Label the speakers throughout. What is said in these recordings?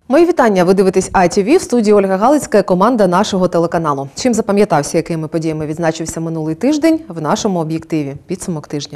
Speaker 1: Мої вітання. Ви дивитесь ITV. В студії Ольга Галицька, команда нашого телеканалу. Чим запам'ятався, якими подіями відзначився минулий тиждень в нашому об'єктиві? Підсумок тижня.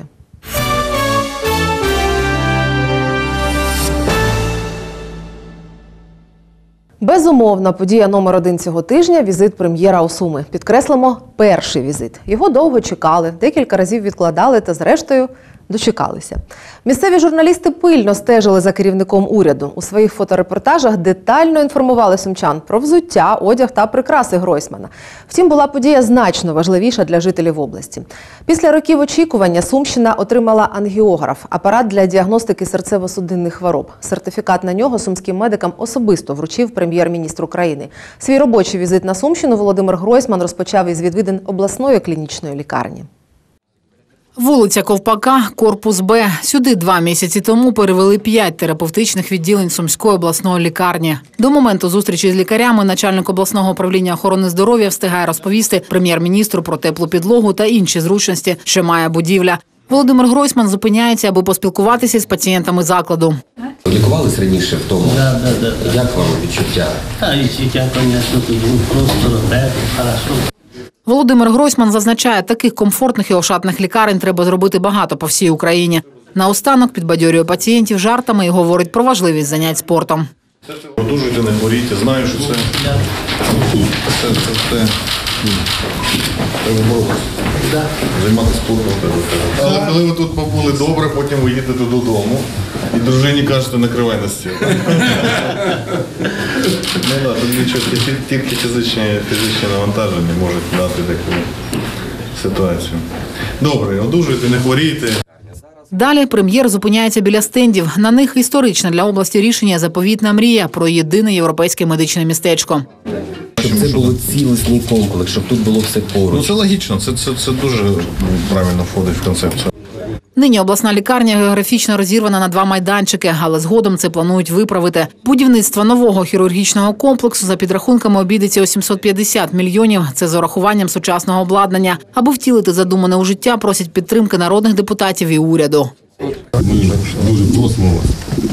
Speaker 1: Безумовна подія номер 1 цього тижня – візит прем'єра у Суми. Підкреслимо, перший візит. Його довго чекали, декілька разів відкладали та, зрештою, дочекалися. Місцеві журналісти пильно стежили за керівником уряду. У своїх фоторепортажах детально інформували сумчан про взуття, одяг та прикраси Гройсмана. Втім, була подія значно важливіша для жителів області. Після років очікування Сумщина отримала ангіограф – апарат для діагностики серцево-судинних хвороб. Сертифікат на нього сумським медикам особисто вручив прем'єр-міністр України. Свій робочий візит на Сумщину Володимир Гройсман розпочав із відвідин обласної клінічної лікарні.
Speaker 2: Вулиця Ковпака, корпус Б. Сюди 2 місяці тому перевели 5 терапевтичних відділень Сумської обласної лікарні. До моменту зустрічі з лікарями начальник обласного управління охорони здоров'я встигає розповісти прем'єр-міністру про теплу підлогу та інші зручності, що має будівля. Володимир Гройсман зупиняється, аби поспілкуватися з пацієнтами закладу.
Speaker 3: Лікувались раніше в тому?
Speaker 4: Да.
Speaker 3: Як вам відчуття?
Speaker 4: Відчуття, звісно, тут просто тепло, хорошо.
Speaker 2: Володимир Гройсман зазначає, таких комфортних і ошатних лікарень треба зробити багато по всій Україні. Наостанок підбадьорює пацієнтів жартами і говорить про важливість занять спортом.
Speaker 5: Одужуйте, не хворійте, знаю, що це треба боротися. Займатися спортом. Але коли ви тут побули добре, потім ви їдете додому і дружині кажете, накривай на стіл. Ну так, тут нічого, тільки фізичні навантаження можуть дати таку ситуацію. Добре, одужуйте, не хворійте.
Speaker 2: Далі прем'єр зупиняється біля стендів. На них історичне для області рішення «Заповітна мрія» про єдине європейське медичне містечко.
Speaker 3: Щоб це було цілісний комплекс, щоб тут було все поруч.
Speaker 5: Ну це логічно, це дуже правильно входить в концепцію.
Speaker 2: Нині обласна лікарня географічно розірвана на 2 майданчики, але згодом це планують виправити. Будівництво нового хірургічного комплексу за підрахунками обійдеться у 750 мільйонів. Це з урахуванням сучасного обладнання. Аби втілити задумане у життя, просять підтримки народних депутатів і уряду.
Speaker 6: Ми дуже просимо вас.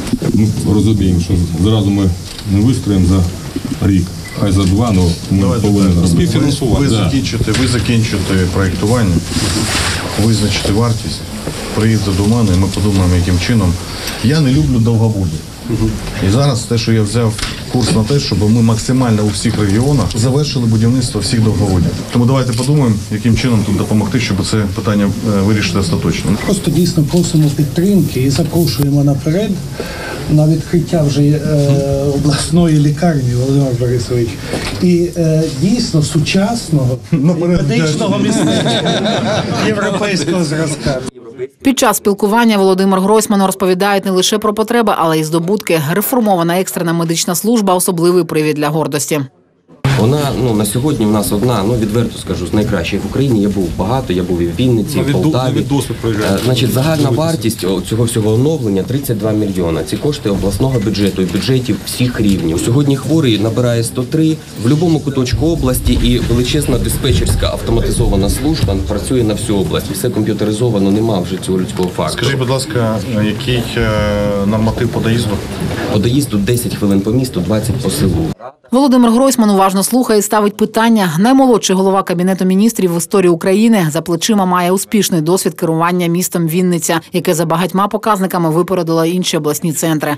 Speaker 6: Ми розуміємо, що зразу ми не вистроїмо за рік. Хай за 2, але ми повинні співфінансувати.
Speaker 5: Ви закінчуєте проєктування, визначите вартість, приїдете до мене, і ми подумаємо, яким чином. Я не люблю довговоді. І зараз те, що я взяв курс на те, щоб ми максимально у всіх регіонах завершили будівництво всіх довговодів. Тому давайте подумаємо, яким чином тут допомогти, щоб це питання вирішити остаточно.
Speaker 7: Просто дійсно просимо підтримки і запрошуємо наперед на відкриття вже обласної лікарні, Володимир Борисович, і дійсно сучасного медичного містечка європейського зразка.
Speaker 2: Під час спілкування Володимир Гройсман розповідає не лише про потреби, але й здобутки. Реформована екстрена медична служба – особливий привід для гордості.
Speaker 3: Вона, на сьогодні в нас одна, відверто скажу, з найкращих в Україні. Я був багато, я був і в Вінниці, і в Полтаві. Значить, загальна вартість цього всього оновлення – 32 мільйона. Ці кошти обласного бюджету і бюджетів всіх рівнів. Сьогодні хворий набирає 103 в будь-якому куточку області, і величезна диспетчерська автоматизована служба працює на всю область. Все комп'ютеризовано, нема вже цього людського фактору.
Speaker 5: Скажіть, будь ласка, який норматив по доїзду?
Speaker 3: По доїзду 10 хвилин по місту, 20 по селу.
Speaker 2: Володимир Гройсман уважно слухає і ставить питання. Наймолодший голова Кабінету міністрів в історії України за плечима має успішний досвід керування містом Вінниця, яке за багатьма показниками випередило інші обласні центри.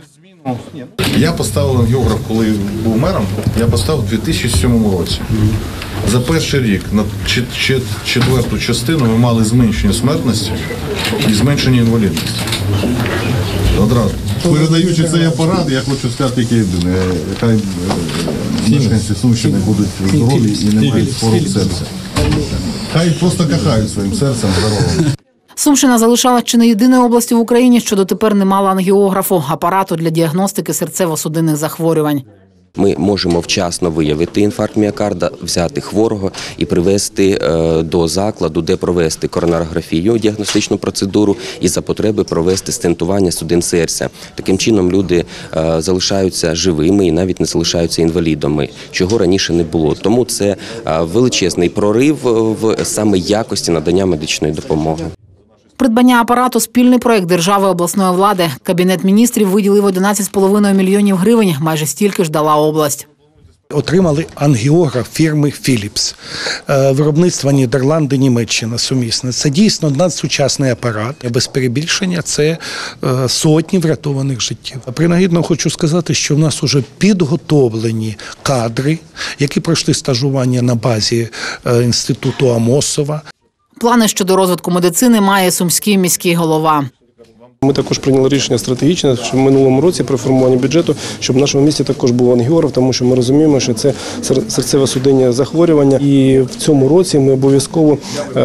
Speaker 5: Я поставив ангіограф, коли був мером, я поставив у 2007 році. За перший рік на четверту частину ми мали зменшення смертності і зменшення інвалідності. Одразу. Передаючи цей апарат, я хочу сказати тільки єдине. Хай мешканці Сумщини будуть здорові і не мають хвороб серця. Хай просто кохають своїм серцем здоровим.
Speaker 2: Сумщина залишалась чи не єдиною областю в Україні, що дотепер не мала ангіографу – апарату для діагностики серцево-судинних захворювань.
Speaker 3: Ми можемо вчасно виявити інфаркт міокарда, взяти хворого і привезти до закладу, де провести коронарографію, діагностичну процедуру і за потреби провести стентування судин серця. Таким чином люди залишаються живими і навіть не залишаються інвалідами, чого раніше не було. Тому це величезний прорив в саме якості надання медичної допомоги.
Speaker 2: Придбання апарату – спільний проект держави і обласної влади. Кабінет міністрів виділив 11,5 мільйонів гривень, майже стільки ж дала область.
Speaker 7: Отримали ангіограф фірми Philips, виробництва Нідерланди, Німеччина сумісне. Це дійсно надсучасний апарат. Без перебільшення це сотні врятованих життів. Принагідно хочу сказати, що в нас вже підготовлені кадри, які пройшли стажування на базі інституту Амосова.
Speaker 2: Плани щодо розвитку медицини має сумський міський голова.
Speaker 8: Ми також прийняли рішення стратегічне в минулому році при формуванні бюджету, щоб в нашому місті також був ангіограф, тому що ми розуміємо, що це серцево-судинні захворювання. І в цьому році ми обов'язково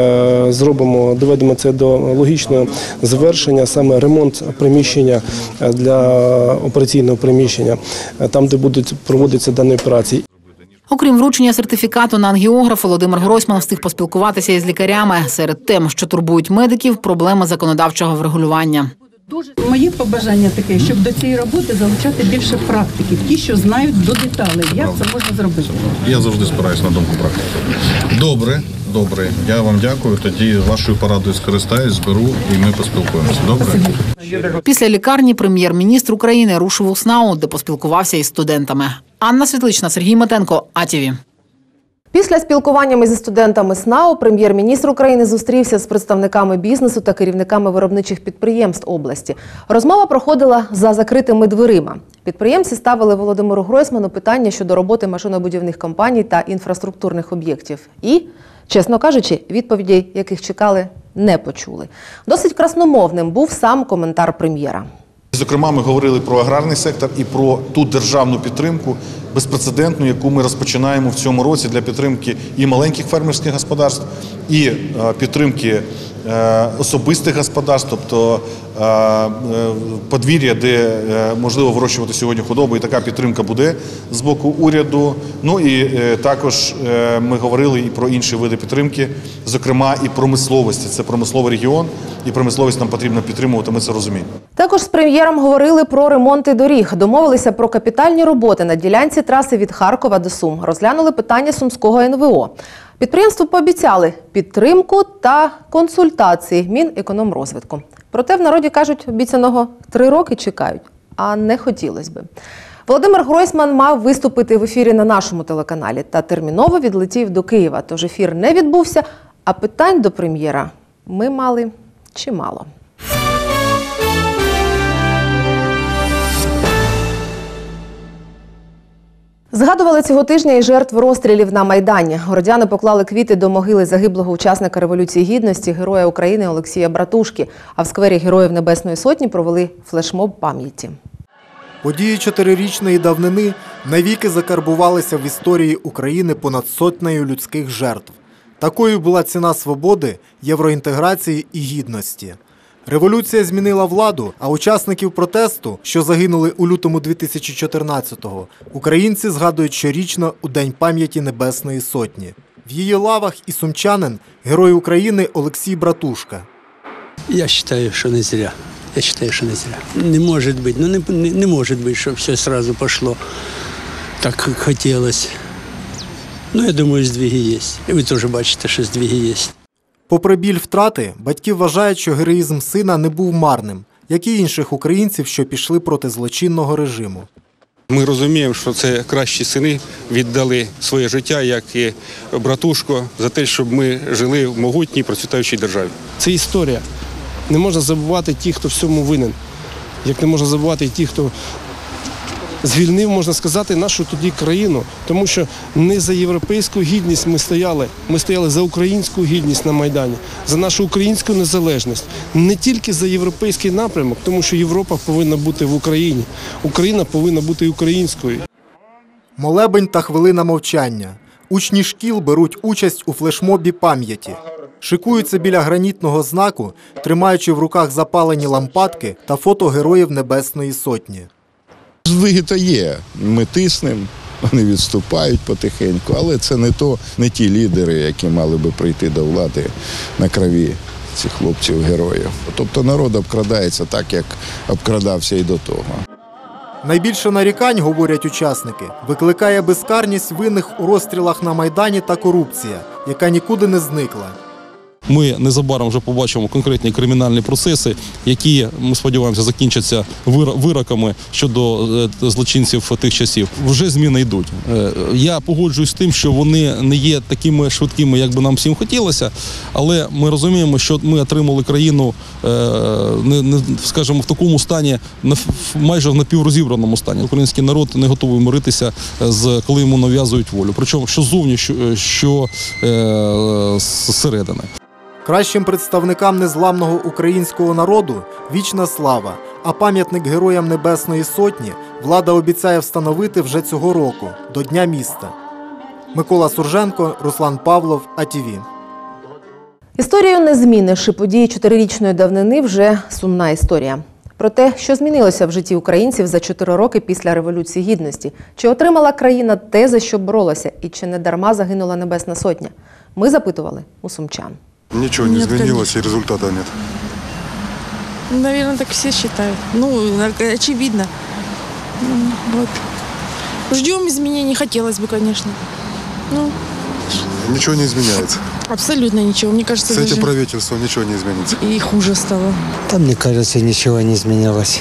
Speaker 8: доведемо це до логічного завершення, саме ремонт приміщення для операційного приміщення, там, де будуть проводитися дані операції.
Speaker 2: Окрім вручення сертифікату на ангіограф, Володимир Гройсман встиг поспілкуватися із лікарями. Серед тем, що турбують медиків – проблеми законодавчого врегулювання.
Speaker 9: Моє побажання таке, щоб до цієї роботи залучати більше практиків, ті, що знають до деталей, як це можна зробити.
Speaker 5: Я завжди спираюсь на думку практики. Добре. Я вам дякую. Тоді вашою порадою скористаюсь, зберу і ми поспілкуємося. Добре?
Speaker 2: Після лікарні прем'єр-міністр України рушив у СНАУ, де поспілкувався із студентами. Анна Світлична, Сергій Матенко, АТВ.
Speaker 1: Після спілкування зі студентами СНАУ прем'єр-міністр України зустрівся з представниками бізнесу та керівниками виробничих підприємств області. Розмова проходила за закритими дверима. Підприємці ставили Володимиру Гройсману питання щодо роботи машинобудівних компаній та інфраструктурних об'єктів. І, чесно кажучи, відповідей, яких чекали, не почули. Досить красномовним був сам коментар прем'єра.
Speaker 5: Зокрема, ми говорили про аграрний сектор і про ту державну підтримку безпрецедентну, яку ми розпочинаємо в цьому році для підтримки і маленьких фермерських господарств, і підтримки особистих господарств, тобто подвір'я, де можливо вирощувати сьогодні худобу, і така підтримка буде з боку уряду. Ну і також ми говорили і про інші види підтримки, зокрема і промисловості. Це промисловий регіон, і промисловість нам потрібно підтримувати, ми це розуміємо.
Speaker 1: Також з прем'єром говорили про ремонти доріг, домовилися про капітальні роботи на ділянці траси від Харкова до Сум, розглянули питання Сумського НВО. Підприємству пообіцяли підтримку та консультації Мінекономрозвитку. Проте в народі кажуть, обіцяного 3 роки чекають, а не хотілося би. Володимир Гройсман мав виступити в ефірі на нашому телеканалі та терміново відлетів до Києва. Тож ефір не відбувся, а питань до прем'єра ми мали чимало. Згадували цього тижня і жертв розстрілів на Майдані. Городяни поклали квіти до могили загиблого учасника Революції Гідності, Героя України Олексія Братушки. А в сквері Героїв Небесної Сотні провели флешмоб пам'яті.
Speaker 10: Події 4-річної давнини навіки закарбувалися в історії України понад сотнею людських жертв. Такою була ціна свободи, євроінтеграції і гідності. Революція змінила владу, а учасників протесту, що загинули у лютому 2014-го, українці згадують щорічно у День пам'яті Небесної Сотні. В її лавах і сумчанин – Герой України Олексій Братушка.
Speaker 4: Я вважаю, що не зря. Не може бути, не може бути, щоб все одразу пішло так, як хотілося. Я думаю, здвиги є. І ви теж бачите, що здвиги є.
Speaker 10: Попри біль втрати, батьки вважають, що героїзм сина не був марним, як і інших українців, що пішли проти злочинного режиму.
Speaker 6: Ми розуміємо, що це кращі сини віддали своє життя, як і Братушко, за те, щоб ми жили в могутній, процвітаючій державі.
Speaker 11: Це історія. Не можна забувати ті, хто всьому винен. Як не можна забувати і ті, хто звільнив, можна сказати, нашу тоді країну. Тому що не за європейську гідність ми стояли за українську гідність на Майдані, за нашу українську незалежність. Не тільки за європейський напрямок, тому що Європа повинна бути в Україні. Україна повинна бути українською.
Speaker 10: Молебень та хвилина мовчання. Учні шкіл беруть участь у флешмобі пам'яті. Шикуються біля гранітного знаку, тримаючи в руках запалені лампадки та фото Героїв Небесної Сотні.
Speaker 12: Здвиги-то є. Ми тиснемо, вони відступають потихеньку, але це не ті лідери, які мали би прийти до влади на крові цих хлопців-героїв. Тобто народ обкрадається так, як обкрадався і до того.
Speaker 10: Найбільше нарікань, говорять учасники, викликає безкарність винних у розстрілах на Майдані та корупція, яка нікуди не зникла.
Speaker 6: ми незабаром вже побачимо конкретні кримінальні процеси, які, ми сподіваємося, закінчаться вироками щодо злочинців тих часів. Вже зміни йдуть. Я погоджуюсь з тим, що вони не є такими швидкими, як би нам всім хотілося, але ми розуміємо, що ми отримали країну, скажімо, в такому стані, майже в напіврозібраному стані. Український народ не готовий миритися, коли йому нав'язують волю. Причому що ззовні, що зсередини.
Speaker 10: Кращим представникам незламного українського народу – вічна слава, а пам'ятник Героям Небесної Сотні влада обіцяє встановити вже цього року, до Дня міста. Микола Сурженко, Руслан Павлов, АТВ.
Speaker 1: Історію не зміниш, і події 4-річної давнини вже сумна історія. Про те, що змінилося в житті українців за 4 роки після Революції Гідності, чи отримала країна те, за що боролася, і чи не дарма загинула Небесна Сотня, ми запитували у сумчан.
Speaker 13: Ничего не изменилось, и результата нет.
Speaker 14: Наверное, так все считают. Очевидно. Вот. Ждем изменений, хотелось бы, конечно.
Speaker 13: Ничего не изменяется.
Speaker 14: Абсолютно ничего. Мне кажется,
Speaker 13: с этим правительством ничего не изменится.
Speaker 14: И хуже стало.
Speaker 15: Там, мне кажется, ничего не изменилось.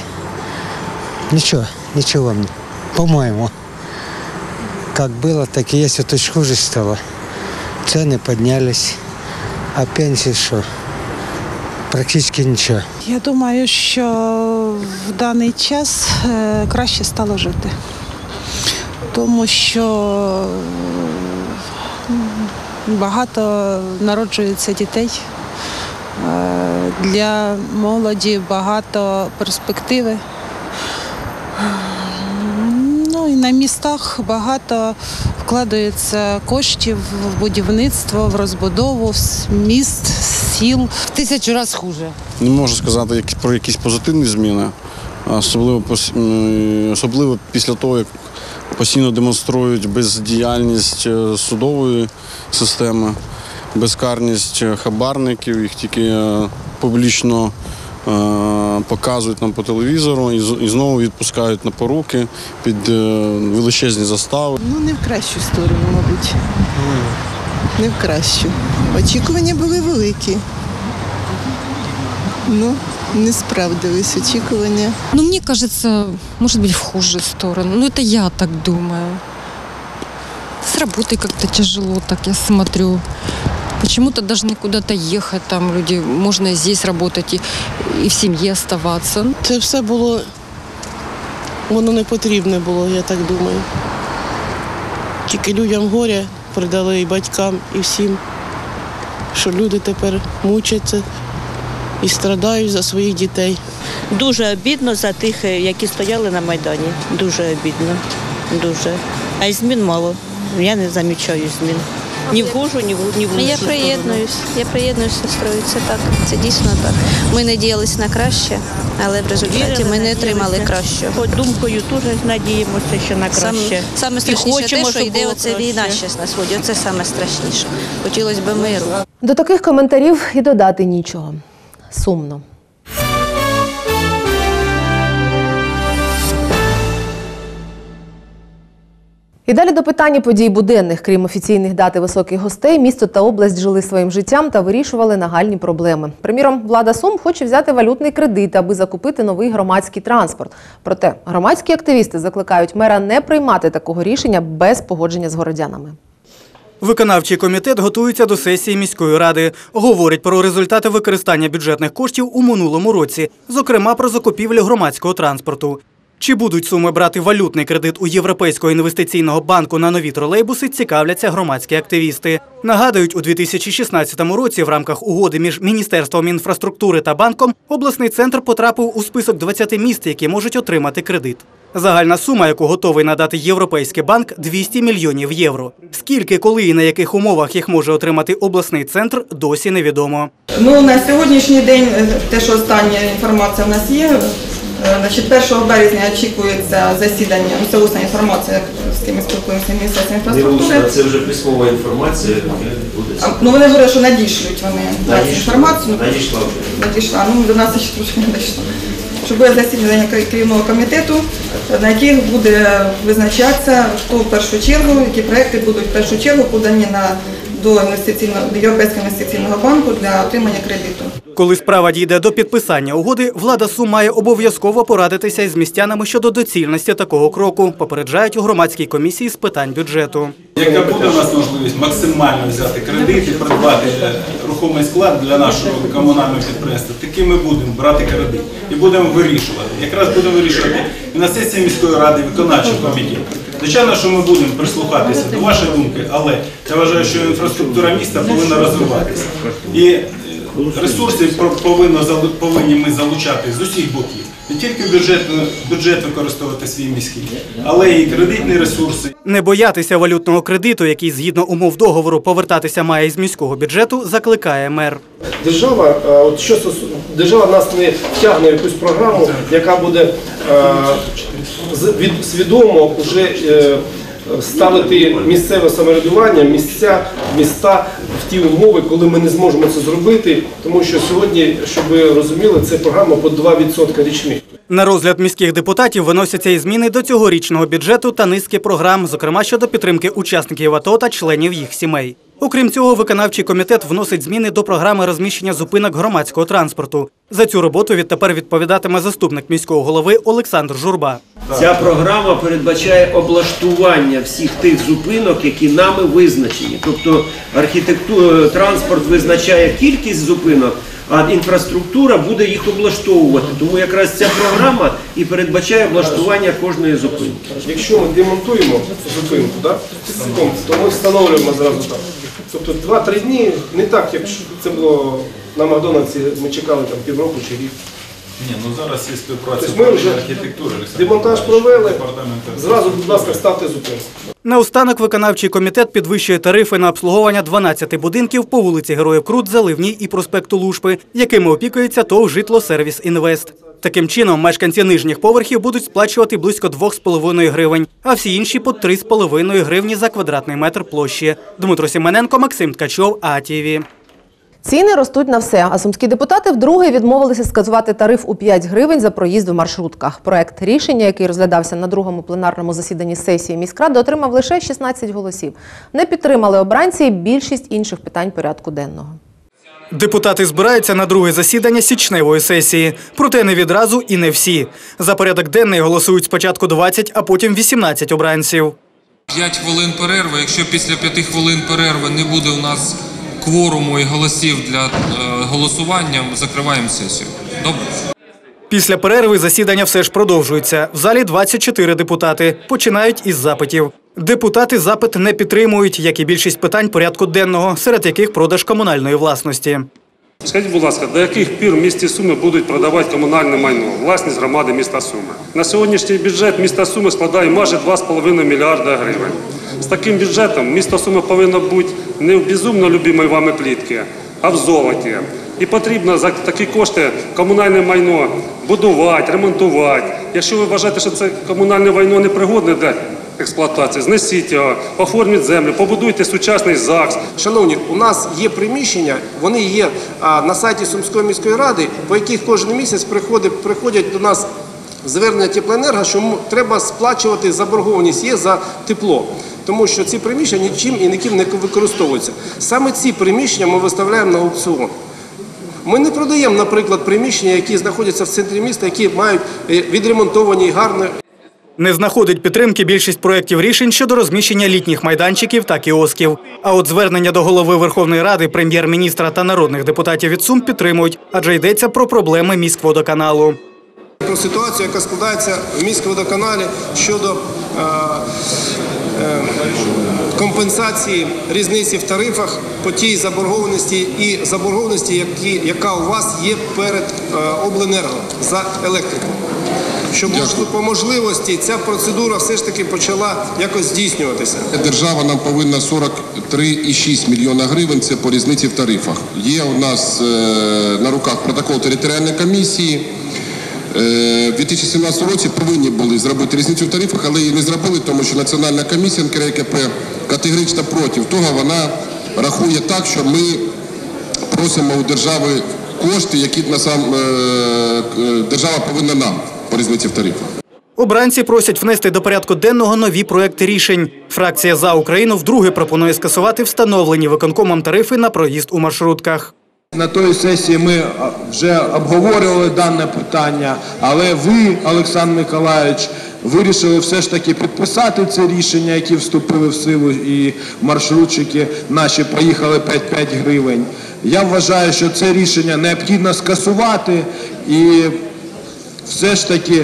Speaker 15: Ничего мне. По-моему. Как было, так и есть, а то хуже стало. Цены поднялись. А пенсії що? Практично нічого.
Speaker 16: Я думаю, що в даний час краще стало жити. Тому що багато народжується дітей. Для молоді багато перспективи. І на містах багато вкладається коштів в будівництво, в розбудову міст, сіл.
Speaker 17: В 1000 разів хуже.
Speaker 18: Не можу сказати про якісь позитивні зміни, особливо після того, як постійно демонструють бездіяльність судової системи, безкарність хабарників, їх тільки публічно показують нам по телевізору і знову відпускають на поруки під величезні застави.
Speaker 16: Не в кращу сторону, мабуть. Не в кращу. Очікування були великі. Не справдились очікування.
Speaker 17: Мне кажется, может быть, в худшую сторону. Это я так думаю. С работой как-то тяжело, так я смотрю. Почему-то должны куда-то ехать, там люди, можно здесь работать и в сім'ї оставаться.
Speaker 16: Це все було, воно не потрібне було, я так думаю. Тільки людям горя передали і батькам, і всім, що люди тепер мучаться і страдають за своїх дітей.
Speaker 19: Дуже обідно за тих, які стояли на Майдані. Дуже обідно. Дуже. А змін мало. Я не замічаю змін. Ні в хужу, ні в лучшу.
Speaker 20: Я приєднуюсь з сестрою, це так, це дійсно так. Ми надіялись на краще, але в результаті ми не отримали кращого.
Speaker 19: Хоч думкою теж надіємося, що на краще.
Speaker 20: Саме страшніше те, що йде оця війна зараз на сході, оце саме страшніше. Хотілося б миру.
Speaker 1: До таких коментарів і додати нічого. Сумно. І далі до питання подій буденних. Крім офіційних дат і високих гостей, місто та область жили своїм життям та вирішували нагальні проблеми. Приміром, влада Сум хоче взяти валютний кредит, аби закупити новий громадський транспорт. Проте громадські активісти закликають мера не приймати такого рішення без погодження з городянами.
Speaker 21: Виконавчий комітет готується до сесії міської ради. Говорить про результати використання бюджетних коштів у минулому році, зокрема про закупівлю громадського транспорту. Чи будуть Суми брати валютний кредит у Європейського інвестиційного банку на нові тролейбуси, цікавляться громадські активісти. Нагадують, у 2016 році в рамках угоди між Міністерством інфраструктури та банком обласний центр потрапив у список 20 міст, які можуть отримати кредит. Загальна сума, яку готовий надати Європейський банк – 200 мільйонів євро. Скільки, коли і на яких умовах їх може отримати обласний центр, досі невідомо.
Speaker 22: На сьогоднішній день, те, що остання інформація в нас є, 1 березня очікується засідання, це усна інформація, з ким ми спілкуємося, Міністерства інфраструктури.
Speaker 23: Це вже письмова інформація.
Speaker 22: Вони говорять, що надішлють вони інформацію.
Speaker 23: Надійшла.
Speaker 22: До нас ще трошки не дійшло. Що буде засідання керівного комітету, на яких буде визначатися, хто в першу чергу, які проекти будуть в першу чергу подані до Європейського інвестиційного банку для отримання кредиту.
Speaker 21: Коли справа дійде до підписання угоди, влада Сум має обов'язково порадитися із містянами щодо доцільності такого кроку, попереджають у громадській комісії з питань бюджету.
Speaker 3: Яка буде у нас можливість максимально взяти кредит і придбати рухомий склад для нашого комунального підприємства, таки ми будемо брати кредит і будемо вирішувати. Якраз будемо вирішувати і на сесії міської ради, і виконавчого комітету. Звичайно, що ми будемо прислухатися до вашої думки, але я вважаю, що інфраструктура міста повинна розвиватися. І ресурси повинні ми залучати з усіх боків. Не тільки бюджет використовувати свій міський, але і кредитні ресурси.
Speaker 21: Не боятися валютного кредиту, який згідно умов договору повертатися має із міського бюджету, закликає мер.
Speaker 11: Держава нас не втягне в якусь програму, яка буде свідомо вже ставити місцеве самоврядування, міста в ті умови, коли ми не зможемо це зробити, тому що сьогодні, щоб ви розуміли, це програма по 2% річних.
Speaker 21: На розгляд міських депутатів виносяться і зміни до цьогорічного бюджету та низки програм, зокрема щодо підтримки учасників АТО та членів їх сімей. Окрім цього, виконавчий комітет вносить зміни до програми розміщення зупинок громадського транспорту. За цю роботу відтепер відповідатиме заступник міського голови Олександр Журба.
Speaker 7: Ця програма передбачає облаштування всіх тих зупинок, які нами визначені. Тобто транспорт визначає кількість зупинок, а інфраструктура буде їх облаштовувати. Тому якраз ця програма і передбачає облаштування кожної зупинки.
Speaker 11: Якщо ми демонтуємо зупинку, то ми встановлюємо зразу так. Тобто 2-3 дні, не так, як це було на Макдональдсі, ми чекали там півроку чи рік.
Speaker 3: Ні, зараз є співпраця
Speaker 11: ми вже демонтаж провели, зразу, будь ласка, ставте зупинку.
Speaker 21: Наостанок виконавчий комітет підвищує тарифи на обслуговування 12 будинків по вулиці Героїв Крут, Заливній і проспекту Лушпи, якими опікується ТОВ «Житло-сервіс Інвест». Таким чином, мешканці нижніх поверхів будуть сплачувати близько 2,5 гривень, а всі інші – по 3,5 гривні за квадратний метр площі. Дмитро Сімененко, Максим Ткачов, АТВ.
Speaker 1: Ціни ростуть на все, а сумські депутати вдруге відмовилися скасувати тариф у 5 гривень за проїзд в маршрутках. Проект рішення, який розглядався на другому пленарному засіданні сесії міськради, отримав лише 16 голосів. Не підтримали обранці і більшість інших питань порядку денного.
Speaker 21: Депутати збираються на друге засідання січневої сесії. Проте не відразу і не всі. За порядок денний голосують спочатку 20, а потім 18 обранців.
Speaker 8: 5 хвилин перерви. Якщо після 5 хвилин перерви не буде у нас кворуму і голосів для голосування, закриваємо сесію. Добре?
Speaker 21: Після перерви засідання все ж продовжується. В залі 24 депутати. Починають із запитів. Депутати запит не підтримують, як і більшість питань порядку денного, серед яких продаж комунальної власності.
Speaker 24: Скажіть, будь ласка, до яких пір в місті Суми будуть продавати комунальне майно, власність громади міста Суми? На сьогоднішній бюджет міста Суми складає майже 2,5 мільярда гривень. З таким бюджетом місто Суми повинно бути не в безумно любимій вами плітці, а в золоті. І потрібно за такі кошти комунальне майно будувати, ремонтувати. Якщо ви вважаєте, що це комунальне майно непригодне для експлуатації, знесіть його, оформіть землю, побудуйте сучасний ЗАГС.
Speaker 11: Шановні, у нас є приміщення, вони є на сайті Сумської міської ради, по яких кожен місяць приходять до нас звернення теплоенерго, що треба сплачувати заборгованість є за тепло. Тому що ці приміщення нічим і ніким не використовуються. Саме ці приміщення ми виставляємо на аукціон. Ми не продаємо, наприклад, приміщення, які знаходяться в центрі міста, які мають відремонтовані і гарні.
Speaker 21: Не знаходить підтримки більшість проєктів рішень щодо розміщення літніх майданчиків та кіосків. А от звернення до голови Верховної Ради, прем'єр-міністра та народних депутатів від Сум підтримують, адже йдеться про проблеми міськводоканалу.
Speaker 11: Про ситуацію, яка складається в міськводоканалі щодо компенсації різниці в тарифах по тій заборгованості і заборгованості, яка у вас є перед обленерго за електрику. Щоб по можливості ця процедура все ж таки почала якось здійснюватися.
Speaker 25: Держава нам повинна 43,6 мільйона гривень, це по різниці в тарифах. Є у нас на руках протокол територіальної комісії. У 2017 році повинні були зробити різницю в тарифах, але її не зробили, тому що Національна комісія НКРЕКП категорично проти того, вона рахує так, що ми просимо у держави кошти, які держава повинна нам по різниці в тарифах.
Speaker 21: Обранці просять внести до порядку денного нові проекти рішень. Фракція «За Україну» вдруге пропонує скасувати встановлені виконкомом тарифи на проїзд у маршрутках.
Speaker 2: На тої сесії ми вже обговорювали дане питання, але ви, Олександр Миколайович, вирішили все ж таки підписати це рішення, які вступили в силу, і маршрутчики наші поїхали 5 гривень. Я вважаю, що це рішення необхідно скасувати і все ж таки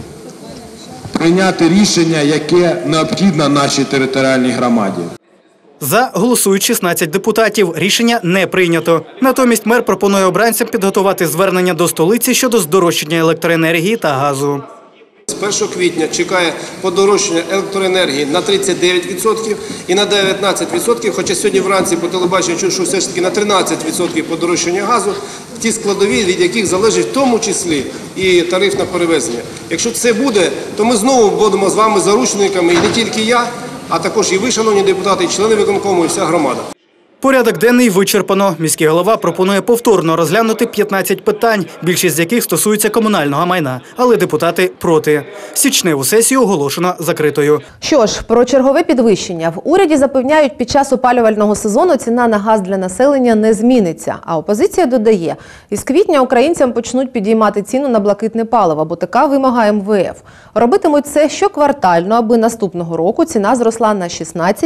Speaker 2: прийняти рішення, яке необхідно нашій територіальній громаді.
Speaker 21: За голосують 16 депутатів. Рішення не прийнято. Натомість мер пропонує обранцям підготувати звернення до столиці щодо здорожчання електроенергії та газу.
Speaker 4: З 1 квітня чекає подорожчання електроенергії на 39% і на 19%, хоча сьогодні вранці по телебаченню чув, що все ж таки на 13% подорожчання газу, в ті складові, від яких залежить в тому числі і тариф на перевезення. Якщо це буде, то ми знову будемо з вами заручниками, і не тільки я, а також і ви, шановні депутати, і члени виконкому, і вся громада.
Speaker 21: Порядок денний вичерпано. Міський голова пропонує повторно розглянути 15 питань, більшість з яких стосуються комунального майна. Але депутати проти. Січневу сесію оголошено закритою.
Speaker 1: Що ж, про чергове підвищення. В уряді запевняють, під час опалювального сезону ціна на газ для населення не зміниться. А опозиція додає, із квітня українцям почнуть підіймати ціну на блакитне паливо, бо така вимагає МВФ. Робитимуть це щоквартально, аби наступного року ціна зросла на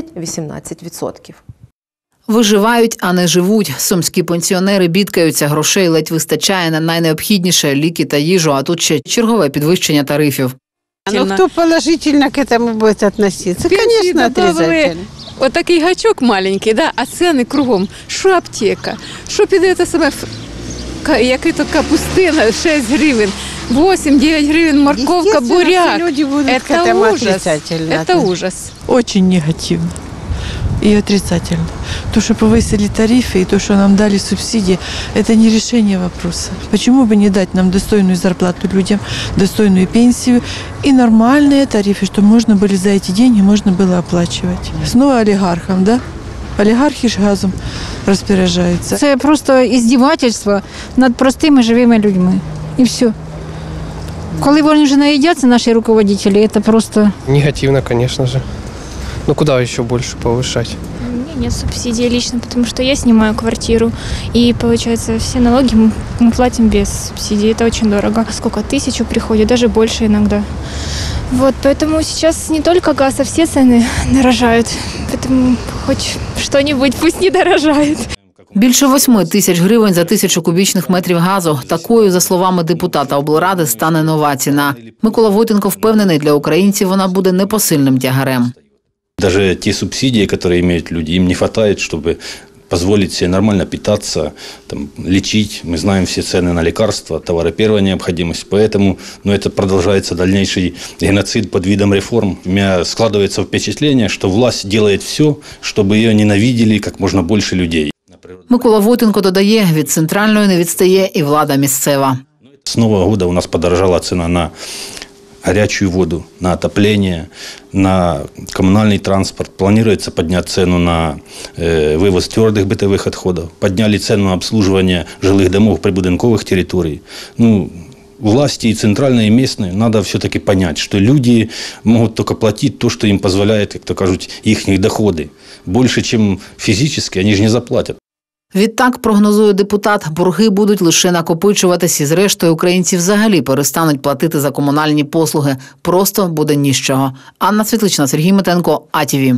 Speaker 1: 16-18%.
Speaker 5: Виживають, а не живуть. Сумські пенсіонери бідкаються, грошей ледь вистачає на найнеобхідніше – ліки та їжу, а тут ще чергове підвищення тарифів.
Speaker 9: Ну, кто положительно к этому будет относиться? Конечно, отрицательно.
Speaker 12: Вот такий гачок маленький, да, а ціни кругом. Що аптека, що піде те саме, який то капустина, 6 гривень, 8-9 гривень морковка, буряк.
Speaker 9: Люди будут к этому отрицательно.
Speaker 12: Это ужас.
Speaker 16: Очень негативно и отрицательно. То, что повысили тарифы и то, что нам дали субсидии, это не решение вопроса. Почему бы не дать нам достойную зарплату людям, достойную пенсию и нормальные тарифы, чтобы можно были за эти деньги можно было оплачивать. Снова олигархам, да? Олігархи ж газом розпоряджаються.
Speaker 26: Це просто іздівательство над простими живими людьми. І все. Коли вони вже наїдяться, наші руководителі, це просто...
Speaker 27: Негативно, конечно же. Ну куда еще больше повышать?
Speaker 28: У меня нет субсидий лично, потому что я снимаю квартиру. И получается, все налоги мы платим без субсидий. Это очень дорого. Сколько? 1000 приходит, даже больше иногда. Вот, поэтому сейчас не только газ, а все цены дорожают. Поэтому хоть что-нибудь пусть не дорожает.
Speaker 5: Більше 8 тисяч гривень за 1000 кубічних метрів газу. Такою, за словами депутата облради, стане нова ціна. Микола Войтенко впевнений, для українців вона буде непосильним тягарем.
Speaker 29: Даже те субсидии, которые имеют люди, им не хватает, чтобы позволить себе нормально питаться, там, лечить. Мы знаем все цены на лекарства, товары первой необходимости. Поэтому это продолжается дальнейший геноцид под видом реформ. У меня складывается впечатление, что власть делает все, чтобы ее ненавидели как можно больше людей.
Speaker 5: Микола Войтенко додає, від центральної не відстає і влада місцева.
Speaker 29: С Нового года у нас подорожала цена на горячую воду, на отопление, на коммунальный транспорт. Планируется поднять цену на вывоз твердых бытовых отходов. Подняли цену на обслуживание жилых домов, прибудинковых территорий. Власти и центральные, и местные надо все-таки понять, что люди могут только платить то, что им позволяет, как то кажут, их доходы. Больше, чем физически, они же не заплатят.
Speaker 5: Відтак, прогнозує депутат, борги будуть лише накопичуватись і зрештою українці взагалі перестануть платити за комунальні послуги. Просто буде ні з чого. Анна Світлична, Сергій Митенко, АТВ.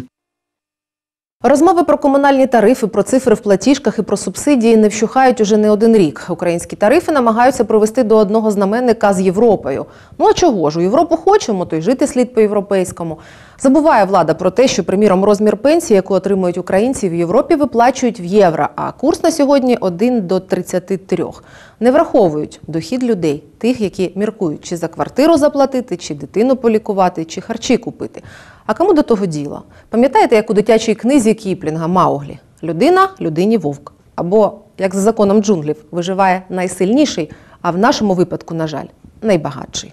Speaker 1: Розмови про комунальні тарифи, про цифри в платіжках і про субсидії не вщухають уже не один рік. Українські тарифи намагаються привести до одного знаменника з Європою. Ну а чого ж? У Європу хочемо, то й жити слід по-європейському. Забуває влада про те, що, приміром, розмір пенсії, яку отримують українці в Європі, виплачують в євро, а курс на сьогодні 1 до 33. Не враховують дохід людей, тих, які міркують, чи за квартиру заплатити, чи дитину полікувати, чи харчі купити. А кому до того діло? Пам'ятаєте, як у дитячій книзі Кіплінга «Мауглі»? Людина – людині вовк. Або, як за законом джунглів, виживає найсильніший, а в нашому випадку, на жаль, найбагатший.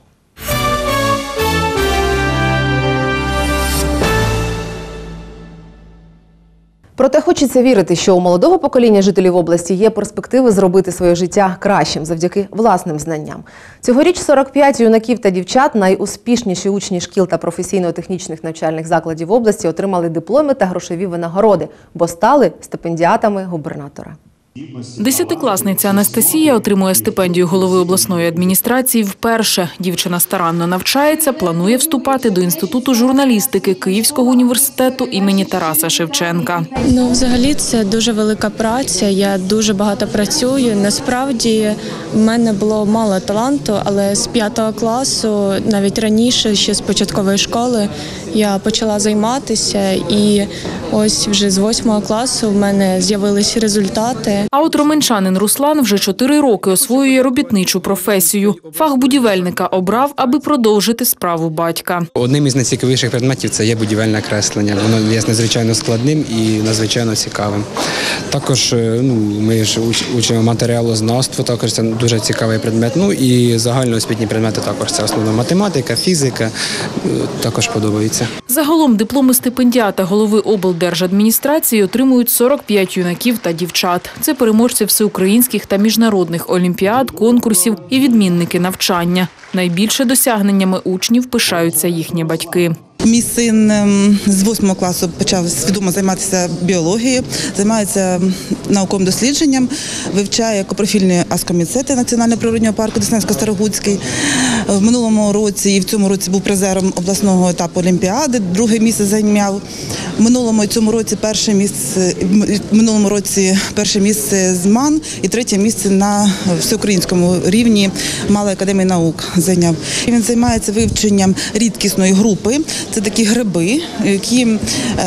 Speaker 1: Про Проте хочеться вірити, що у молодого покоління жителів області є перспективи зробити своє життя кращим завдяки власним знанням. Цьогоріч 45 юнаків та дівчат, найуспішніші учні шкіл та професійно-технічних навчальних закладів області, отримали дипломи та грошові винагороди, бо стали стипендіатами губернатора.
Speaker 6: Десятикласниця Анастасія отримує стипендію голови обласної адміністрації вперше. Дівчина старанно навчається, планує вступати до Інституту журналістики Київського університету імені Тараса Шевченка.
Speaker 10: Взагалі це дуже велика праця, я дуже багато працюю. Насправді в мене було мало таланту, але з 5 класу, навіть раніше, ще з початкової школи, я почала займатися і ось вже з 8 класу в мене з'явилися результати.
Speaker 6: А от роменчанин Руслан вже 4 роки освоює робітничу професію. Фах будівельника обрав, аби продовжити справу батька.
Speaker 13: Одним із найцікавіших предметів – це є будівельне креслення. Воно є надзвичайно складним і надзвичайно цікавим. Також ми ж учимо матеріалознавство, також це дуже цікавий предмет. І загальноосвітні предмети також це основна математика, фізика, також подобається.
Speaker 6: Загалом дипломи стипендіата голови облдержадміністрації отримують 45 юнаків та дівчат. Це переможці всеукраїнських та міжнародних олімпіад, конкурсів і відмінники навчання. Найбільше досягненнями учнів пишаються їхні батьки.
Speaker 14: Мій син з 8 класу почав свідомо займатися біологією, займається науковим дослідженням, вивчає копрофільні аскоміцети Національного природнього парку Деснянсько-Старогуцький. В минулому році і в цьому році був призером обласного етапу олімпіади, 2-е місце зайняв. В минулому і цьому році перше місце з МАН і 3-е місце на всеукраїнському рівні Малої академії наук зайняв. Він займається вивченням рідкісної групи. Це такі гриби, які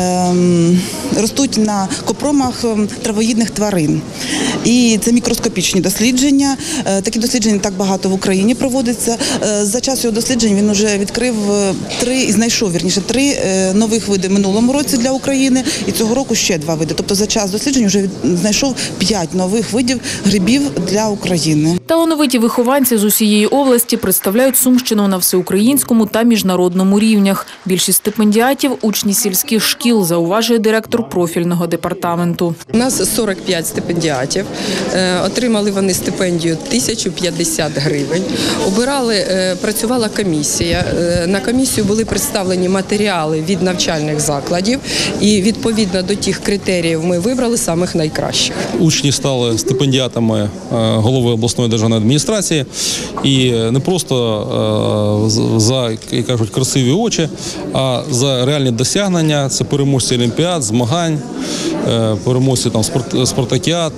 Speaker 14: ростуть на копромах травоїдних тварин. І це мікроскопічні дослідження. Такі дослідження не так багато в Україні проводиться. За час його досліджень він вже відкрив знайшов 3 нових види в минулому році для України і цього року ще 2 види. Тобто за час досліджень вже знайшов 5 нових видів грибів для України.
Speaker 6: Талановиті вихованці з усієї області представляють Сумщину на всеукраїнському та міжнародному рівнях. Більшість стипендіатів – учні сільських шкіл, зауважує директор профільного департаменту.
Speaker 15: У нас 45 стипендіатів. Отримали вони стипендію 1050 гривень. Працювала комісія. На комісію були представлені матеріали від навчальних закладів і відповідно до тих критеріїв ми вибрали самих найкращих.
Speaker 17: Учні стали стипендіатами голови обласної державної адміністрації і не просто за, як кажуть, красиві очі, а за реальні досягнення. Це переможці олімпіад, змагань, переможці спартакіад.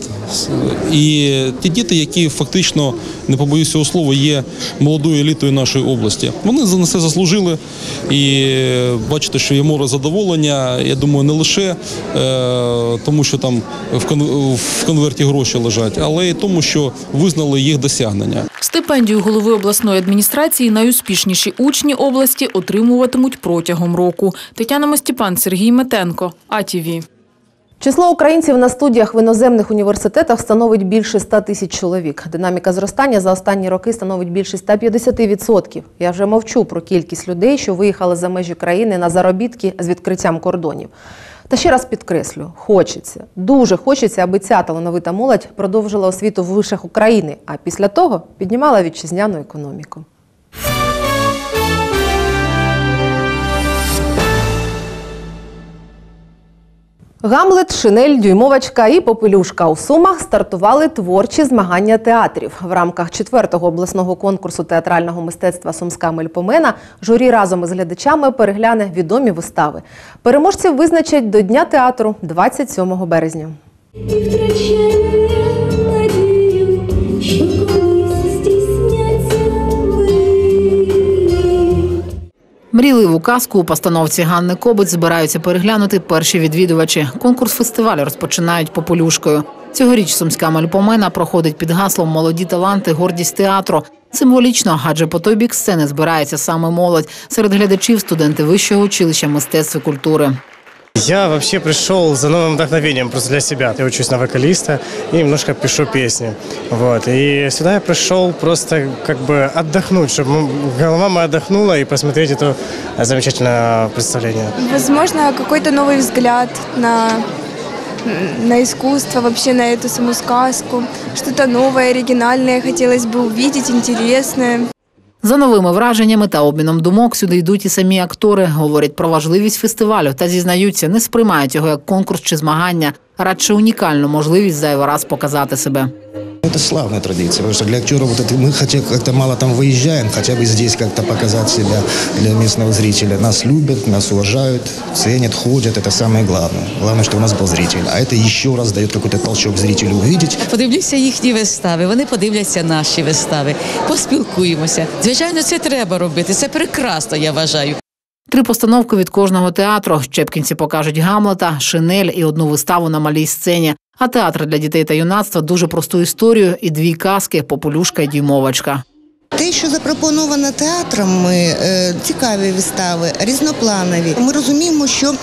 Speaker 17: І ті діти, які фактично, не побоюсь цього слова, є молодою елітою нашої області. Вони на це заслужили і бачите, що є море задоволення, я думаю, не лише тому, що там в конверті гроші лежать, але й тому, що визнали їх досягнення.
Speaker 6: Стипендію голови обласної адміністрації найуспішніші учні області отримуватимуть протягом року. Тетяна Мостіпан, Сергій Метенко, АТВ.
Speaker 1: Число українців на студіях в іноземних університетах становить більше 100 тисяч чоловік. Динаміка зростання за останні роки становить більше 150%. Я вже мовчу про кількість людей, що виїхали за межі країни на заробітки з відкриттям кордонів. Та ще раз підкреслю, хочеться, дуже хочеться, аби ця талановита молодь продовжила освіту в вишах України, а після того піднімала вітчизняну економіку. Гамлет, Шинель, Дюймовочка і Попелюшка у Сумах стартували творчі змагання театрів. В рамках 4-го обласного конкурсу театрального мистецтва «Сумська Мельпомена» журі разом із глядачами перегляне відомі вистави. Переможців визначать до Дня театру 27 березня.
Speaker 5: Мрійливу казку у постановці Ганни Кобець збираються переглянути перші відвідувачі. Конкурс фестивалю розпочинають Попелюшкою. Цьогоріч «Сумська Мельпомена» проходить під гаслом «Молоді таланти – гордість театру». Символічно, адже по той бік сцени збирається саме молодь. Серед глядачів – студенти Вищого училища мистецтв і культури.
Speaker 18: Я вообще пришел за новым вдохновением просто для себя. Я учусь на вокалиста и немножко пишу песни. Вот. И сюда я пришел просто как бы отдохнуть, чтобы голова моя отдохнула и посмотреть это замечательное представление.
Speaker 19: Возможно, какой-то новый взгляд на
Speaker 3: на искусство, вообще на эту саму сказку. Что-то новое, оригинальное хотелось бы увидеть, интересное.
Speaker 5: За новими враженнями та обміном думок сюди йдуть і самі актори. Говорять про важливість фестивалю та зізнаються, не сприймають його як конкурс чи змагання, а радше унікальну можливість зайвий раз показати себе.
Speaker 7: Это славная традиция, потому что для актеров мы хотя как-то мало там выезжаем, хотя бы здесь как-то показать себя для местного зрителя. Нас любят, нас уважают, ценят, ходят, это самое главное. Главное, что у нас был зритель. А это еще раз дает какой-то толчок зрителю увидеть.
Speaker 8: Подивлюся їхні вистави, вони подивляться наші вистави, поспілкуємося. Звичайно, це треба робити, це прекрасно, я вважаю.
Speaker 5: 3 постановки від кожного театру. Щепкінці покажуть «Гамлета», «Шинель» і одну виставу на малій сцені. А театр для дітей та юнацтва – дуже просту історію і 2 казки «Попелюшка» і «Дюймовочка».
Speaker 11: Те, що запропоновано театрами, цікаві вистави, різнопланові. Ми розуміємо, що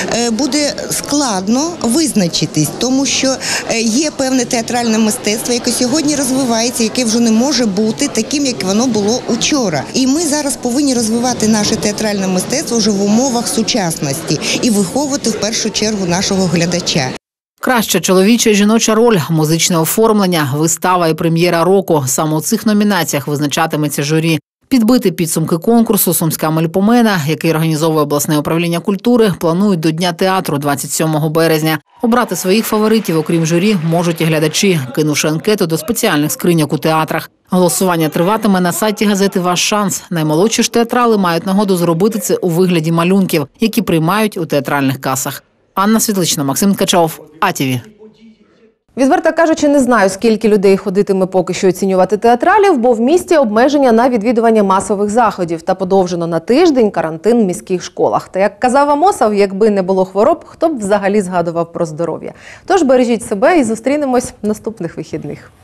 Speaker 11: буде складно визначитись, тому що є певне театральне мистецтво, яке сьогодні розвивається, яке вже не може бути таким, як воно було учора. І ми зараз повинні розвивати наше театральне мистецтво вже в умовах сучасності і виховувати в першу чергу нашого глядача.
Speaker 5: Краща чоловіча і жіноча роль, музичне оформлення, вистава і прем'єра року. Саме у цих номінаціях визначатиметься журі. Підбити підсумки конкурсу «Сумська Мельпомена», який організовує обласне управління культури, планують до Дня театру 27 березня. Обрати своїх фаворитів, окрім журі, можуть і глядачі, кинувши анкету до спеціальних скриньок у театрах. Голосування триватиме на сайті газети «Ваш шанс». Наймолодші ж театрали мають нагоду зробити це у вигляді малюнків, які приймають у театральних касах. Анна Світлична, Максим Ткачов, АТВ.
Speaker 1: Відверто кажучи, не знаю, скільки людей ходитиме поки що оцінювати театралів, бо в місті обмеження на відвідування масових заходів та подовжено на тиждень карантин в міських школах. Та як казав Амосов, якби не було хвороб, хто б взагалі згадував про здоров'я. Тож бережіть себе і зустрінемось наступних вихідних.